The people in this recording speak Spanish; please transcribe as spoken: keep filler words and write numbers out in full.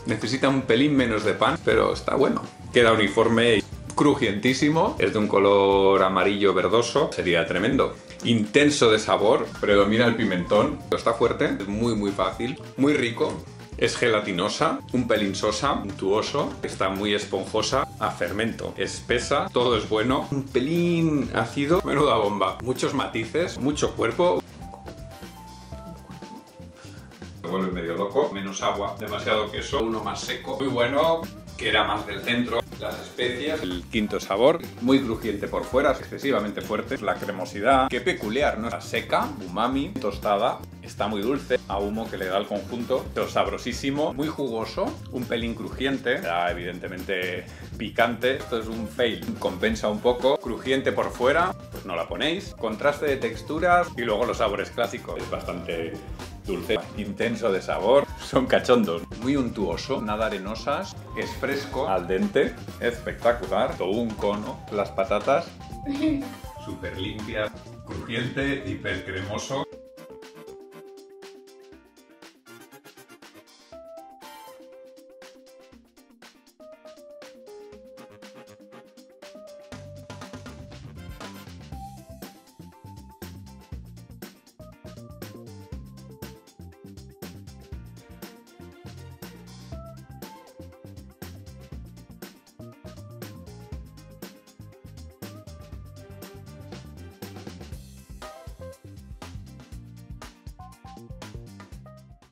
Necesita un pelín menos de pan, pero está bueno. Queda uniforme y crujientísimo. Es de un color amarillo verdoso. Sería tremendo. Intenso de sabor. Predomina el pimentón. Está fuerte. Es muy muy fácil. Muy rico. Es gelatinosa, un pelín sosa, untuoso, está muy esponjosa, a fermento, espesa, todo es bueno, un pelín ácido, menuda bomba, muchos matices, mucho cuerpo. Me vuelve medio loco, menos agua, demasiado queso, uno más seco, muy bueno, que era más del centro. Las especias, el quinto sabor, muy crujiente por fuera, excesivamente fuerte, la cremosidad, qué peculiar, ¿no? La seca, umami, tostada, está muy dulce, a humo que le da al conjunto, pero sabrosísimo, muy jugoso, un pelín crujiente, ya evidentemente picante, esto es un fail, compensa un poco, crujiente por fuera, pues no la ponéis, contraste de texturas y luego los sabores clásicos, es bastante dulce, intenso de sabor, son cachondos, muy untuoso, nada arenosas, es fresco, al dente, espectacular, todo un cono, las patatas súper limpias, crujiente, hiper cremoso.